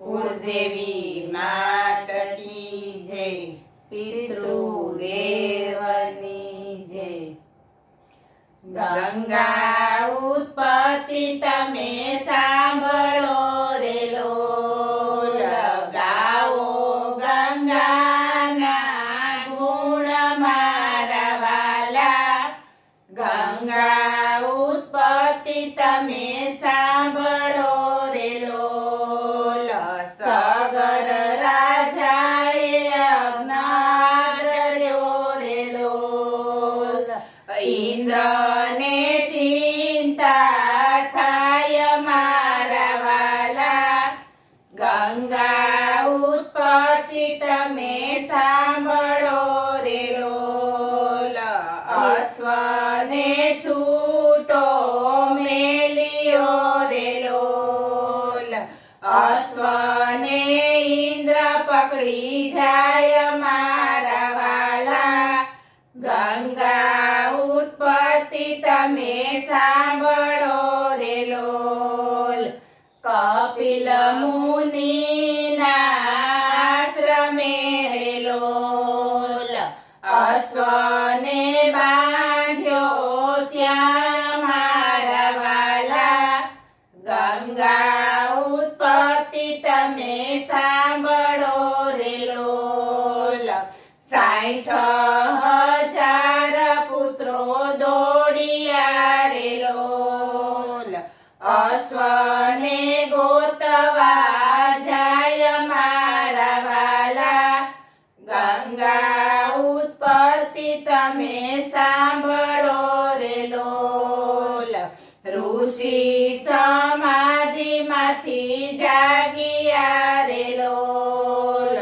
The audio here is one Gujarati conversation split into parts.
कुलदेवी मात की जय। पितृदेवनी जय। गंगा उत्पत्ति तमे सांभळो रे लोल। गाओ गंगाना गुण मारा वाला। गंगा उत्पत्ति तमे सांभळो रे लोल। सगर राजाए अज्ञार्यो रे लोल। इंद्र ने चिंता थाय मारा वाला। गंगा उत्पत्ति तमे सांभळो रे लोल। अश्व ने छूटो मेलियो रे लोल। अश्व ने इंद्र पकड़ी जाय मारा वाला। गंगा उत्पत्ति तमे सांभळो रे लोल। कपिल मुनिना आश्रमे रे लोल। अश्व ने बांध्यो त्यां मारा वाला। गंगा उत्पत्ति तमे सांभळो रे लोल। 60,000 पुत्रो दौड़िया रे लोल। अश्व ने गोतवा जाय मारा वाला। गंगा उत्पत्ति तमे सांभळो रे लोल। ऋषि समाधि माथी जागिया रे लोल।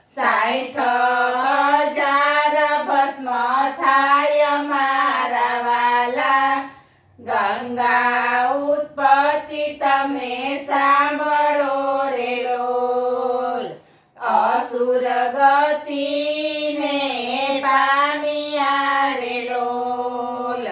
60,000 भस्म थाय मारा वाला। गंगा उत्पत्ति तमे सांभळो रे लोल। असुर गति ने पामिया रे लोल।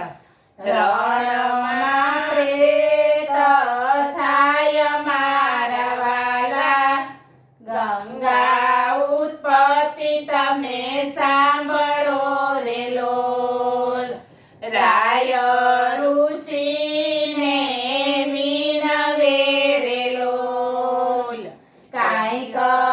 रणमा प्रेत थाय मारा वाला। गंगा उत्पत्ति तमे सांभळो रे लोल। राय ऋषि ने विनवे रे लोल। कांईक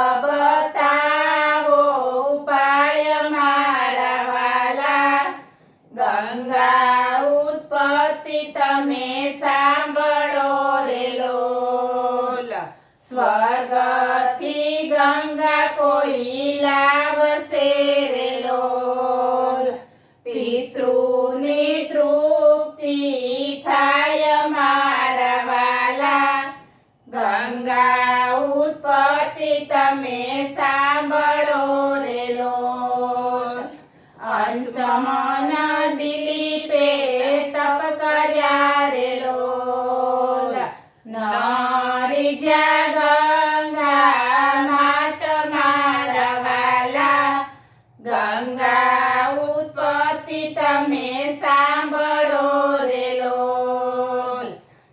बतावो उपाय मारा वाला। गंगा उत्पत्ति तमे सांभळो रे लोल। स्वर्ग थी गंगा कोई लावसे रे लोल। पितृनी तृप्ति थाय मारा वाला। गंगा उत्पत्ति तमे सांभळो रे लोल। अंशमन दिलीपे तप कर्या रे लोल। नरिजा गंगा मात मारा वाला। गंगा उत्पत्ति तमे सांभळो रे लोल।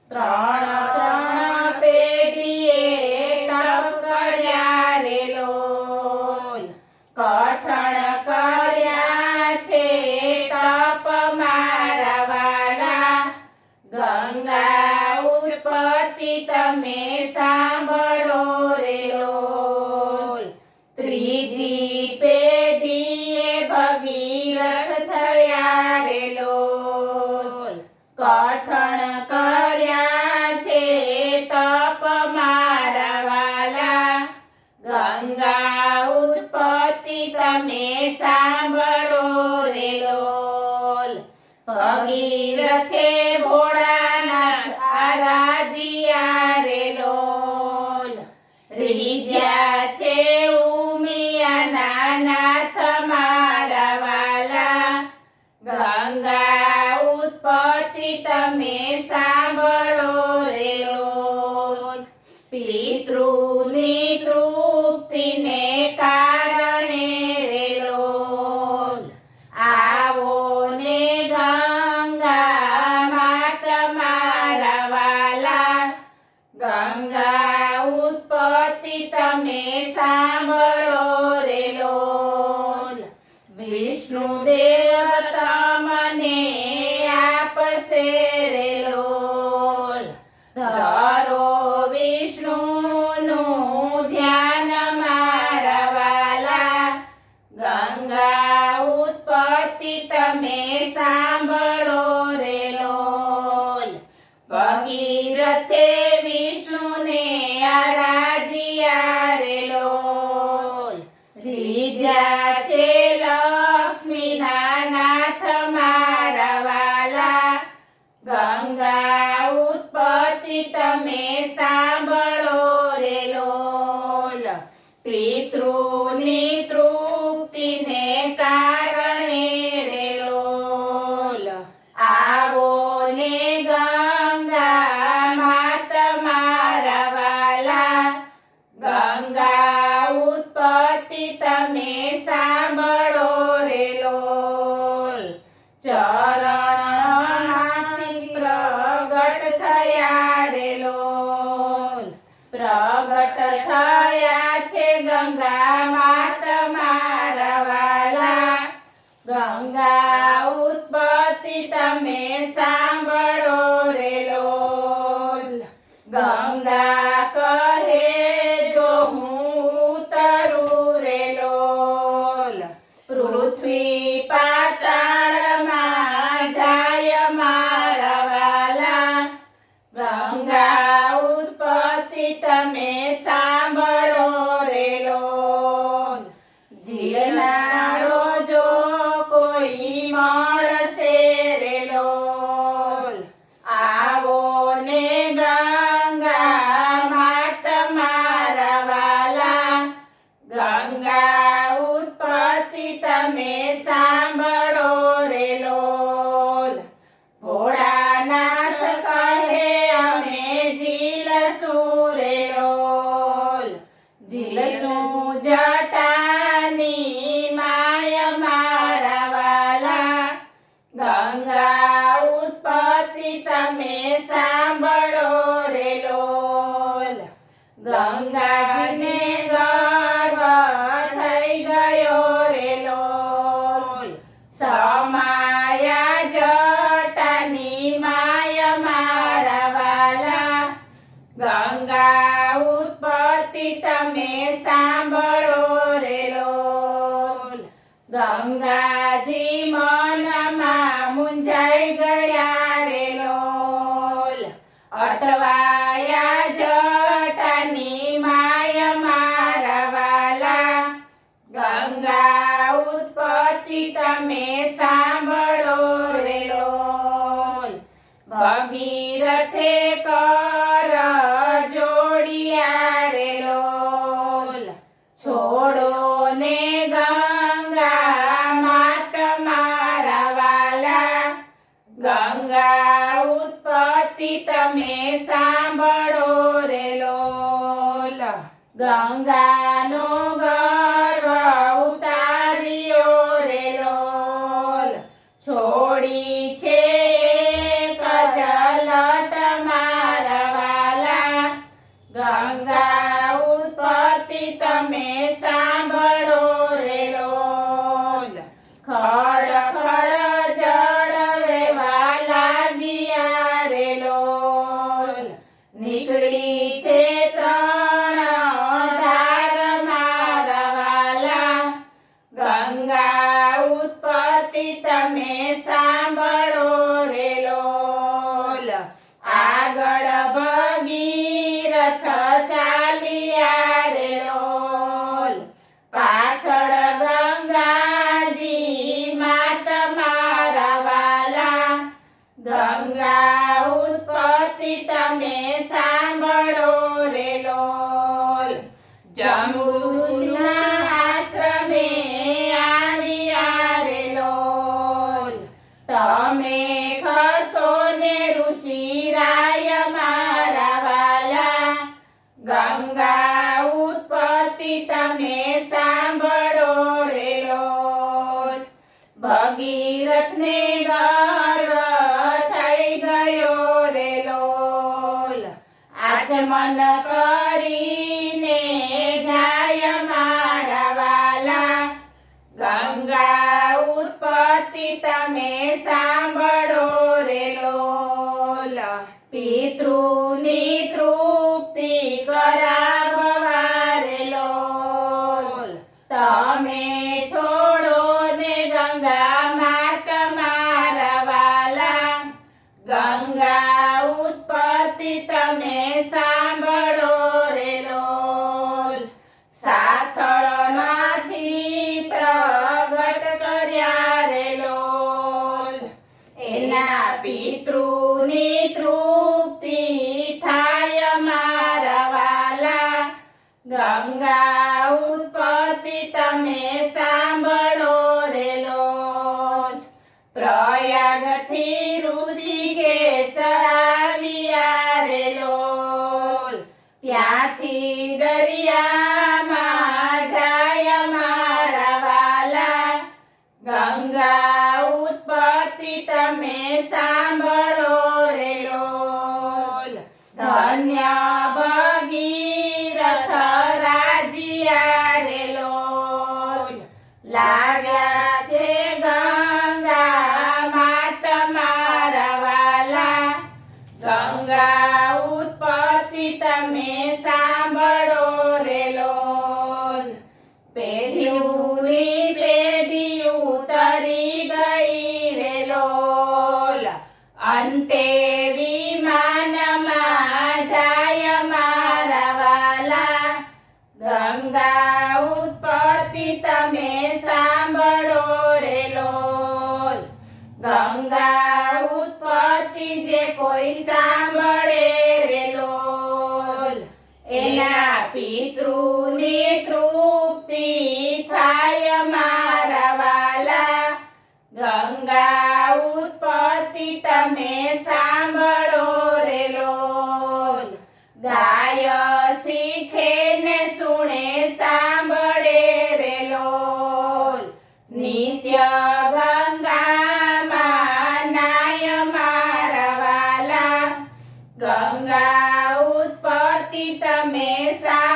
3 पेढ़ीए तप कर्या रे लोल। कठण कर्या छे तप मारा वाला। गंगा उत्पत्ति तमे सांभळो रे लोल। त्रीजी पेढ़ीए भगीरथ थया रे लोल। कठण कर्या छे तप मारा वाला। गंगा उत्पत्ति तमे सांभळो रे लोल। भगीरथे भोळानाथ आराध्या रे लोल। રીજા છે ઉમિયાના નાથ મારા વાલા, ગંગા ઉત્પત્તિ તમે સાંભળો રે લોલ. પિતૃની તૃપ્તિને કારણે રે લોલ, આવો ને ગંગા માત મારા વાલા, ગંગા ઉત્પત્તિ ઉત્પત્તિ તમે સાંભળો રે લોલ. વિષ્ણુ દેવ તમને આપશે રે લોલ. ધરો વિષ્ણુનું ધ્યાન મારા વાલા, ગંગા ઉત્પત્તિ તમે સાંભળો રે લોલ. ભગીરથે વિષ્ણુને આરાધ્યા રે લોલ. રીજા છે લક્ષ્મીના નાથ મારા વાલા, ગંગા ઉત્પત્તિ તમે સાંભળો રે લોલ. પિતૃની તૃપ્તિને કારણે રે લોલ, આવો ને ગંગા માત મારા વાલા, ગંગા ઉત્પત્તિ તમે સાંભળો રે લોલ. ચરણમાંથી પ્રગટ થયા રે લોલ. પ્રગટ થયા છે ગંગા માત મારા વાલા, ગંગા ઉત્પત્તિ તમે સાંભળો રે લોલ. ગંગા કહે જો હું ઉતરું રે લોલ, પૃથ્વી પાતાળમાં જાય મારા વાલા, ગંગા ઉત્પત્તિ તમે સાંભળો રે લોલ. જીલનારો જો કોઈ મળશે રે લોલ, આવો ને ગંગા માત મારા વાલા, ગંગા ઉત્પત્તિ તમે સાંભળો રે લોલ. ભોળાનાથ કહે અમે ઝીલશું રે લોલ, ઝીલશું જટાની માય મારા વાલા, ગંગા ઉત્પત્તિ તમે સાંભળો રે લોલ. ગંગાજીને ગર્વ થઈ ગયો રે લોલ, સમાયા જટાની માય મારા વાલા, ગંગા ઉત્પત્તિ તમે સાંભળો રે લોલ. ગંગાજી મનમાં મૂંઝાઈ ગયા રે લોલ, અટવાયા જટાની માય મારા વાલા, ગંગા ઉત્પત્તિ તમે સાંભળો રે લોલ. ભગીરથે કર જોડિયા રે લોલ, છોડો ને ગંગા માત મારા વાલા, ગંગા ઉત્પત્તિ તમે સાંભળો રે લોલ. ગંગાનો ગર્વ ઉતાર્યો રે લોલ, છોડી છે એક જલટ મારા વાલા, ગંગા ઉત્પત્તિ તમે સાંભળો રે લોલ. ખડ ખડ જળ વેવા લાગ્યા રે લોલ, નીકળી છે ત્રણ ધાર મારા વાલા, ગંગા ઉત્પત્તિ તમે સાંભળો રે લોલ. આગળ ભગીરથ ચાલ્યા રે લોલ, પાછળ ગંગાજી માત મારા વાલા, ગંગા ઉત્પત્તિ તમે સાંભળો રે લોલ. જંબુસરના આશ્રમે આવ્યા રે લોલ, તમે ખસો ને ઋષિરાય મારા વાલા, ગંગા ઉત્પત્તિ તમે સાંભળો રે લોલ. ભગીરથને ગર્વ થઈ ગયો રે લોલ, આચમન કરીને તમે સાંભળો રે લોલ પિતૃની તૃપ્તિ કરાવવા રે લોલ તમે છોડો ને ગંગા માત મારા વાલા ગંગા ઉત્પત્તિ તમે સાંભળો રે લોલ સાથળમાંથી પ્રગટ કર્યા રે લોલ એના પિતૃની તૃપ્તિ થાય મારા વાલા ગંગા ઉત્પત્તિ તમે સાંભળો રે લોલ પ્રયાગથી ઋષિકેશ આવ્યા રે લોલ ત્યાંથી દરિયામાં જાય મારા વાલા ગંગા ઉત્પત્તિ તમે સાંભળો રે લોલ ધન્ય ભગીરથ રાજ્યા રે લોલ લાગ્યા છે ગંગા માત મારા વાલા ગંગા ઉત્પત્તિ તમે સાંભળો રે લોલ પેઢીઓની પેઢી ઉતરી ગઈ રે લોલ અંતે વિમાનમાં જાય મારા વાલા ગંગા ઉત્પત્તિ તમે સાંભળો રે લોલ ગંગા ઉત્પત્તિ જે કોઈ સાંભળે રે લોલ એના પિતૃની તૃપ્તિ થાય મારા વાલા ગંગા ઉત્પત્તિ તમે સાંભળો રે લોલ ગાય શીખે ને સુણે સાંભળે રે લોલ નિત્ય ગંગામાં નાય મારા વાલા ગંગા ઉત્પત્તિ તમે